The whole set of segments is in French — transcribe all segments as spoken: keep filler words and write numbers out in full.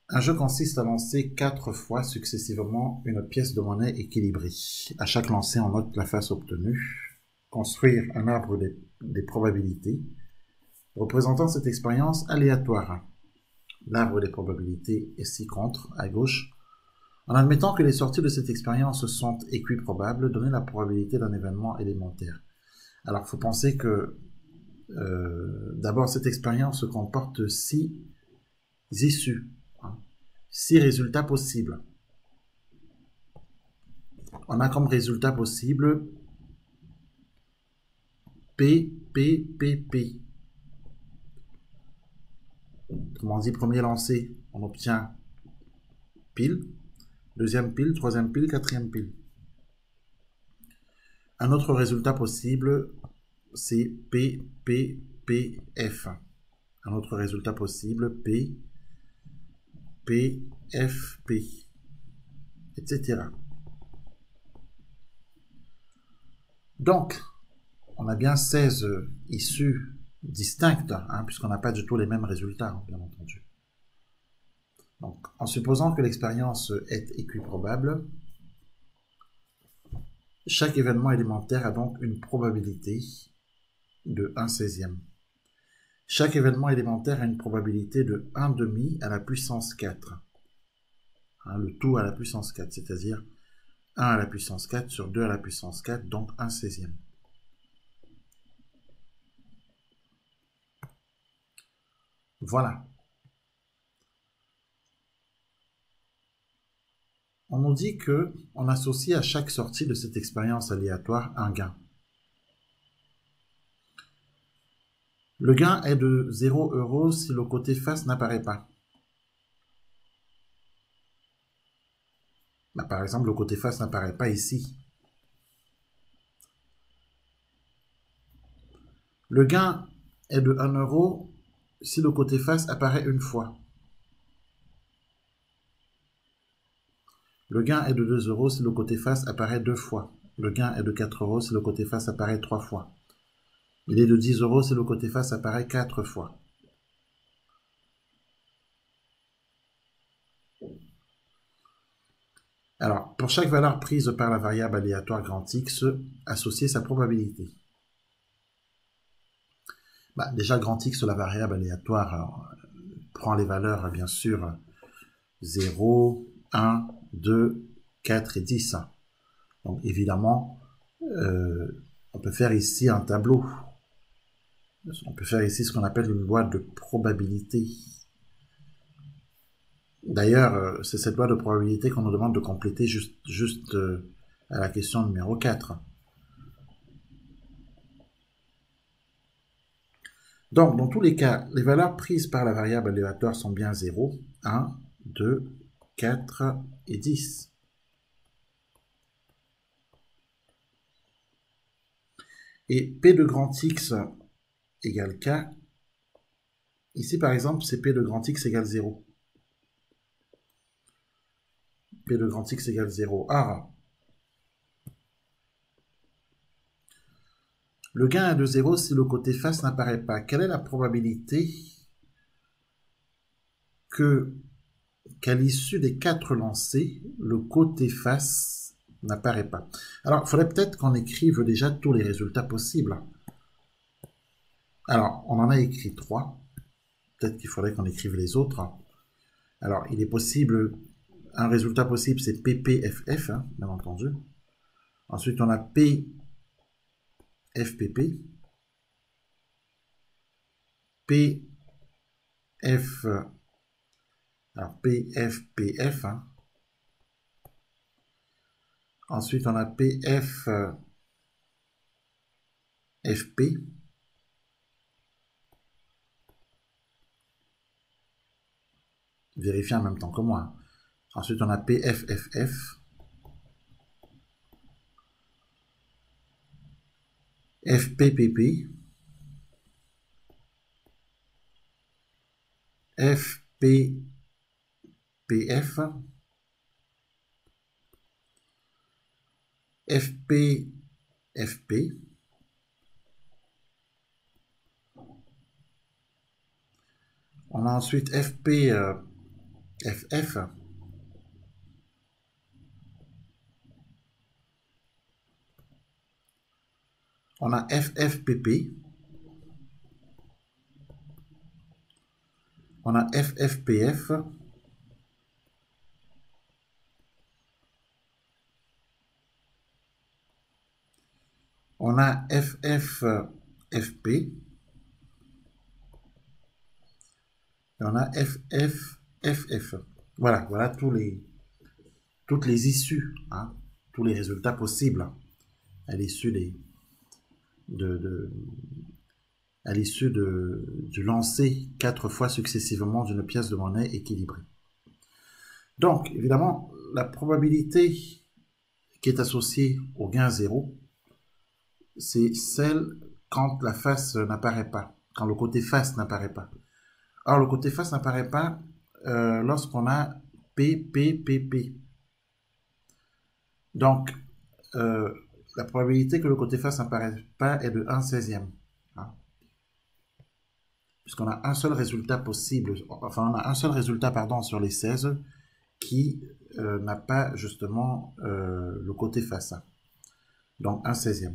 Un jeu consiste à lancer quatre fois successivement une pièce de monnaie équilibrée. À chaque lancer, on note la face obtenue. Construire un arbre des, des probabilités représentant cette expérience aléatoire. L'arbre des probabilités est ci-contre, à gauche. En admettant que les sorties de cette expérience sont équiprobables, donner la probabilité d'un événement élémentaire. Alors, il faut penser que euh, d'abord, cette expérience comporte six issues, hein, six résultats possibles. On a comme résultat possible P, P, P, P. Autrement dit, premier lancé, on obtient pile, deuxième pile, troisième pile, quatrième pile. Un autre résultat possible, c'est P, P, P, F. Un autre résultat possible, P, P, F, P, et cetera. Donc, on a bien seize issues distinctes, hein, puisqu'on n'a pas du tout les mêmes résultats, bien entendu. Donc, en supposant que l'expérience est équiprobable, chaque événement élémentaire a donc une probabilité de un seizième. Chaque événement élémentaire a une probabilité de un demi à la puissance quatre. Hein, le tout à la puissance quatre, c'est-à-dire un à la puissance quatre sur deux à la puissance quatre, donc un seizième. Voilà. On nous dit qu'on associe à chaque sortie de cette expérience aléatoire un gain. Le gain est de zéro euros si le côté face n'apparaît pas. Bah, par exemple, le côté face n'apparaît pas ici. Le gain est de un euro si le côté face apparaît une fois. Le gain est de deux euros si le côté face apparaît deux fois. Le gain est de quatre euros si le côté face apparaît trois fois. Il est de dix euros si le côté face apparaît quatre fois. Alors, pour chaque valeur prise par la variable aléatoire grand X, associer sa probabilité. Bah, déjà, grand X, la variable aléatoire, alors, prend les valeurs, bien sûr, zéro, un, deux, quatre et dix. Donc, évidemment, euh, on peut faire ici un tableau. On peut faire ici ce qu'on appelle une loi de probabilité. D'ailleurs, c'est cette loi de probabilité qu'on nous demande de compléter juste, juste euh, à la question numéro quatre. Donc, dans tous les cas, les valeurs prises par la variable aléatoire sont bien zéro, un, deux, quatre et dix. Et P de grand X égale K. Ici, par exemple, c'est P de grand X égale zéro. P de grand X égale zéro. Ah, le gain est de zéro si le côté face n'apparaît pas. Quelle est la probabilité que, qu'à l'issue des quatre lancés, le côté face n'apparaît pas? Alors, il faudrait peut-être qu'on écrive déjà tous les résultats possibles. Alors, on en a écrit trois. Peut-être qu'il faudrait qu'on écrive les autres. Alors, il est possible, un résultat possible, c'est P P F F, hein, bien entendu. Ensuite, on a P F P P, P F, alors P F P F, hein. Ensuite, on a P F F P, vérifiez en même temps que moi. Ensuite, on a P F F F, F P P P, F P P F, F P F P, on a ensuite F P F F. On a F F P P. On a F F P F. On a F F F P. Et on a F F F F. Voilà, voilà tous les, toutes les issues, hein, tous les résultats possibles à l'issue des, de, de, à l'issue de, du lancer quatre fois successivement d'une pièce de monnaie équilibrée. Donc, évidemment, la probabilité qui est associée au gain zéro, c'est celle quand la face n'apparaît pas, quand le côté face n'apparaît pas. Alors, le côté face n'apparaît pas euh, lorsqu'on a P, P, P, P. Donc, euh, la probabilité que le côté face n'apparaisse pas est de un seizième. Hein, puisqu'on a un seul résultat possible, enfin, on a un seul résultat, pardon, sur les seize qui euh, n'a pas justement euh, le côté face. Donc, un seizième.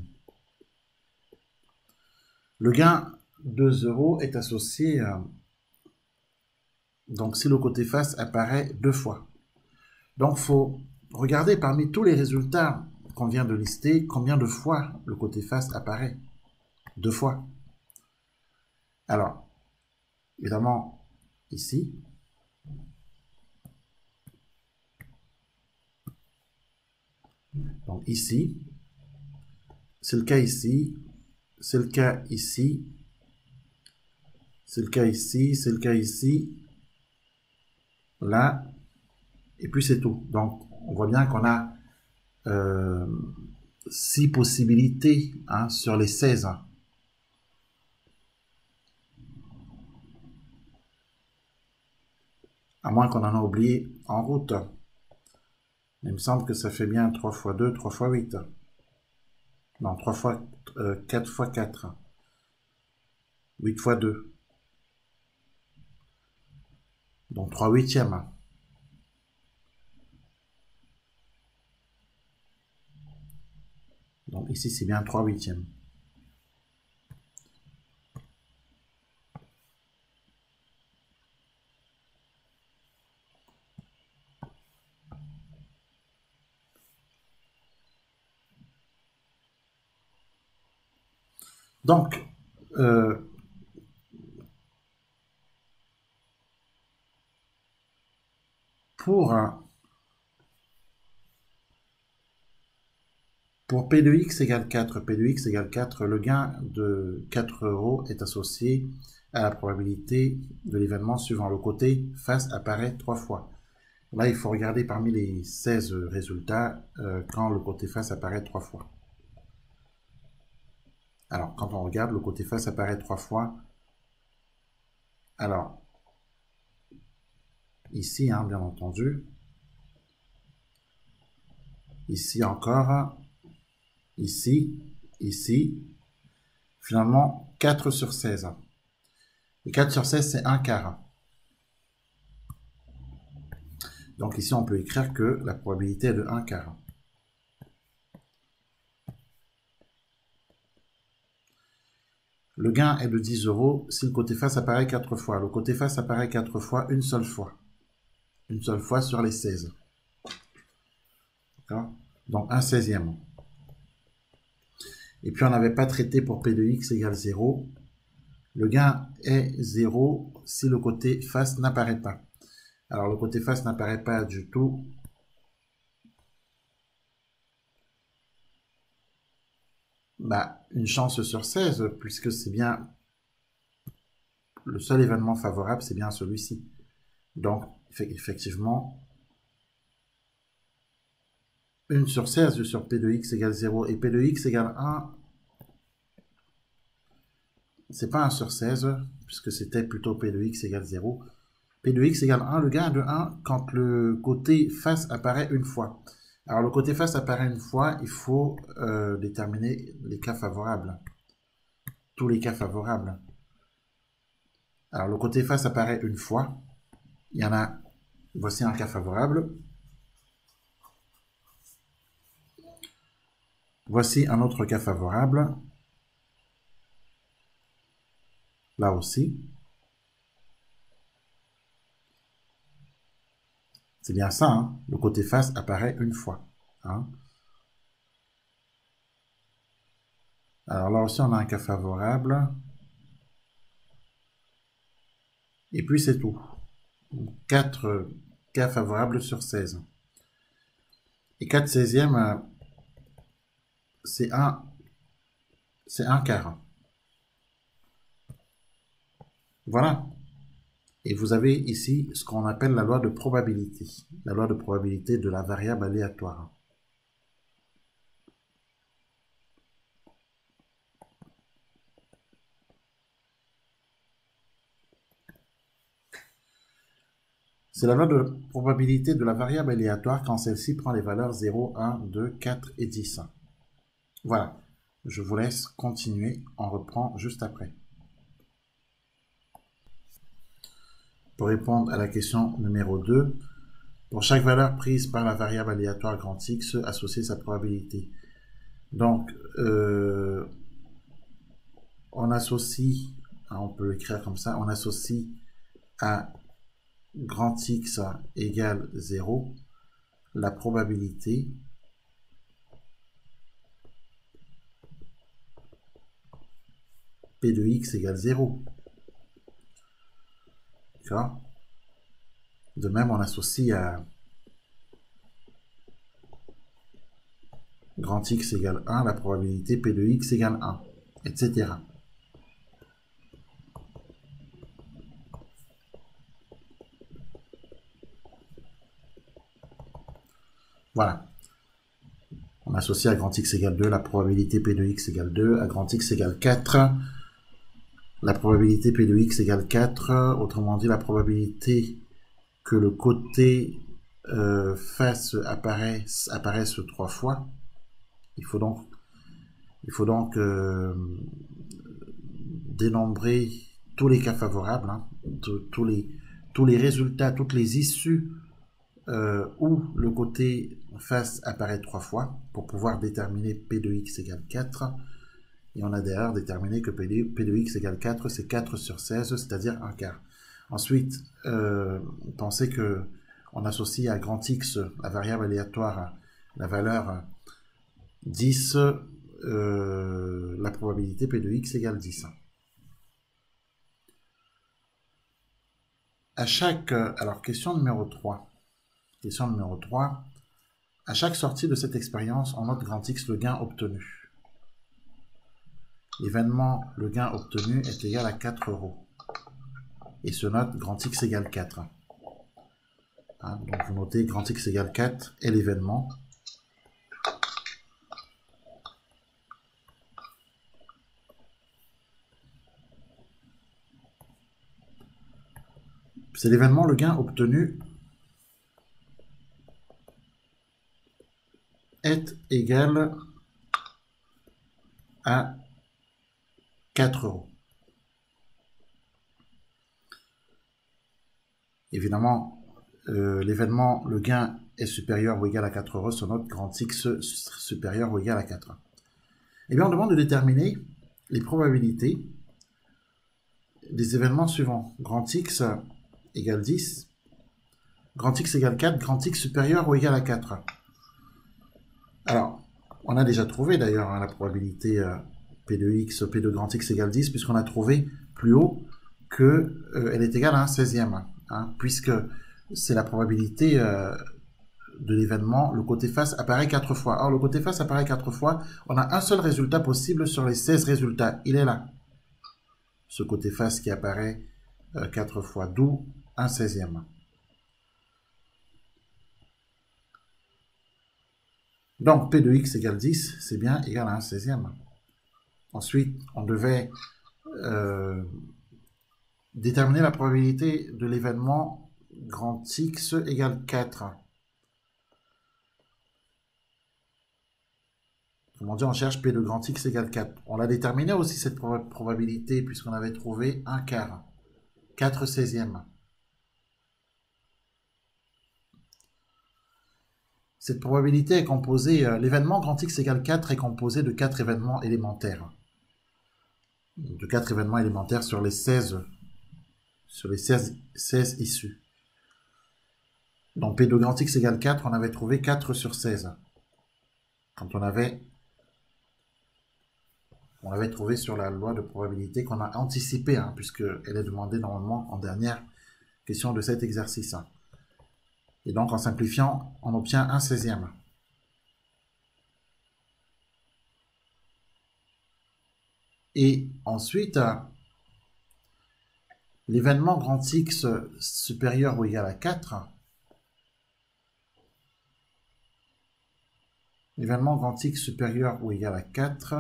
Le gain deux euros est associé, euh, donc si le côté face apparaît deux fois. Donc, il faut regarder parmi tous les résultats qu'on vient de lister, combien de fois le côté face apparaît. Deux fois. Alors, évidemment, ici, donc ici, c'est le cas ici, c'est le cas ici, c'est le cas ici, c'est le cas ici, là, et puis c'est tout. Donc, on voit bien qu'on a euh, six possibilités hein, sur les seize. À moins qu'on en a oublié en route. Il me semble que ça fait bien trois fois deux, trois fois huit. Non, trois fois, euh, quatre fois quatre. huit fois deux. Donc trois huitièmes. Donc ici, c'est bien trois huitièmes. Donc, euh, pour, pour P de X égale quatre, P de X égale quatre, le gain de quatre euros est associé à la probabilité de l'événement suivant. Le côté face apparaît trois fois. Là, il faut regarder parmi les seize résultats euh, quand le côté face apparaît trois fois. Alors, quand on regarde, le côté face apparaît trois fois. Alors, ici, hein, bien entendu. Ici encore. Ici, ici. Finalement, quatre sur seize. Et quatre sur seize, c'est un quart. Donc ici, on peut écrire que la probabilité est de un quart. Le gain est de dix euros si le côté face apparaît quatre fois. Le côté face apparaît quatre fois, une seule fois. Une seule fois sur les seize. D'accord? Donc un seizième. Et puis on n'avait pas traité pour P de X égale zéro. Le gain est zéro si le côté face n'apparaît pas. Alors le côté face n'apparaît pas du tout. Bah, une chance sur seize, puisque c'est bien le seul événement favorable, c'est bien celui-ci. Donc, effectivement, une sur seize sur P de X égale zéro et P de X égale un, c'est pas un sur seize, puisque c'était plutôt P de X égale zéro. P de X égale un, le gain est de un quand le côté face apparaît une fois. Alors, le côté face apparaît une fois, il faut euh, déterminer les cas favorables. Tous les cas favorables. Alors, le côté face apparaît une fois. Il y en a Voici un cas favorable. Voici un autre cas favorable. Là aussi. C'est bien ça, hein? Le côté face apparaît une fois. Hein? Alors là aussi, on a un cas favorable. Et puis c'est tout. quatre cas favorables sur seize. Et quatre seizièmes, c'est un, c'est un quart. Voilà. Et vous avez ici ce qu'on appelle la loi de probabilité. La loi de probabilité de la variable aléatoire. C'est la loi de probabilité de la variable aléatoire quand celle-ci prend les valeurs zéro, un, deux, quatre et dix. Voilà. Je vous laisse continuer. On reprend juste après. Pour répondre à la question numéro deux, pour chaque valeur prise par la variable aléatoire grand X, associer sa probabilité. Donc, euh, on associe, on peut écrire comme ça, on associe à grand X égale zéro la probabilité P de X égale zéro. D'accord? De même, on associe à grand X égale un la probabilité P de X égale un, et cetera. Voilà. On associe à grand X égale deux la probabilité P de X égale deux, à grand X égale quatre, la probabilité P de X égale quatre, autrement dit la probabilité que le côté euh, face apparaisse, apparaisse trois fois. Il faut donc, il faut donc euh, dénombrer tous les cas favorables, hein, tous les, tous les résultats, toutes les issues euh, où le côté face apparaît trois fois pour pouvoir déterminer P de X égale quatre. Et on a d'ailleurs déterminé que P de, P de X égale quatre, c'est quatre sur seize, c'est-à-dire un quart. Ensuite, euh, pensez que on associe à grand X, la variable aléatoire, la valeur dix, euh, la probabilité P de X égale dix. À chaque, alors question numéro trois. Question numéro trois. À chaque sortie de cette expérience, on note grand X le gain obtenu. L'événement, le gain obtenu est égal à quatre euros. Et se note grand X égale quatre. Hein, donc vous notez grand X égale quatre et l'événement. C'est l'événement, le gain obtenu est égal à quatre euros. Évidemment, euh, l'événement, le gain est supérieur ou égal à quatre euros, sur note grand X supérieur ou égal à quatre. Eh bien, on demande de déterminer les probabilités des événements suivants. Grand X égale dix, grand X égale quatre, grand X supérieur ou égal à quatre. Alors, on a déjà trouvé d'ailleurs hein, la probabilité euh, P de X, P de grand X égale dix, puisqu'on a trouvé plus haut qu'elle euh, est égale à un seizième. Hein, puisque c'est la probabilité euh, de l'événement, le côté face apparaît quatre fois. Or, le côté face apparaît quatre fois, on a un seul résultat possible sur les seize résultats. Il est là. Ce côté face qui apparaît euh, quatre fois, d'où un seizième. Donc, P de X égale dix, c'est bien égal à un seizième. Ensuite, on devait euh, déterminer la probabilité de l'événement grand X égale quatre. Comment dire, on cherche P de grand X égale quatre. On l'a déterminé aussi cette prob probabilité puisqu'on avait trouvé un quart. quatre seizièmes. Cette probabilité est composée, euh, l'événement grand X égale quatre est composé de quatre événements élémentaires. De quatre événements élémentaires sur les seize, sur les seize, seize issus. Donc P de grand X égale quatre, on avait trouvé quatre sur seize. Quand on avait, on avait trouvé sur la loi de probabilité qu'on a anticipé, hein, puisqu'elle est demandée normalement en dernière question de cet exercice. Et donc en simplifiant, on obtient un seizième. Et ensuite, l'événement grand X supérieur ou égal à quatre, l'événement grand X supérieur ou égal à quatre,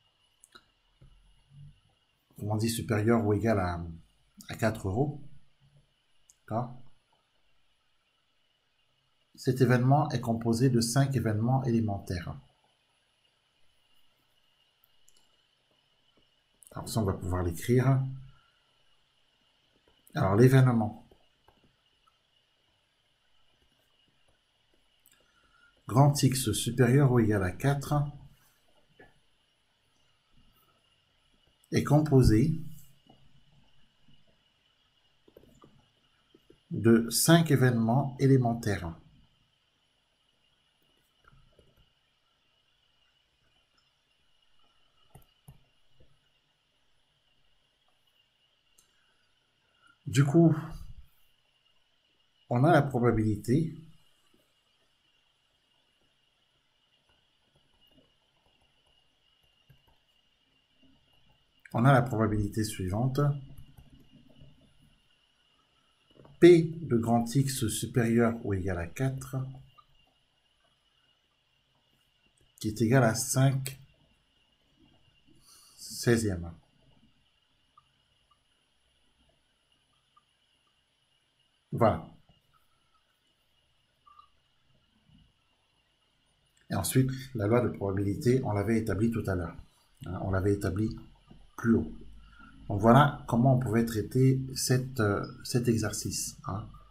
on dit supérieur ou égal à, à quatre euros, cet événement est composé de cinq événements élémentaires. Alors ça, on va pouvoir l'écrire. Alors l'événement grand X supérieur ou égal à quatre est composé de cinq événements élémentaires. Du coup, on a la probabilité on a la probabilité suivante. P de grand X supérieur ou égal à quatre qui est égal à cinq seizièmes. Voilà. Et ensuite, la loi de probabilité, on l'avait établie tout à l'heure. Hein, on l'avait établie plus haut. Donc voilà comment on pouvait traiter cette, euh, cet exercice. Hein.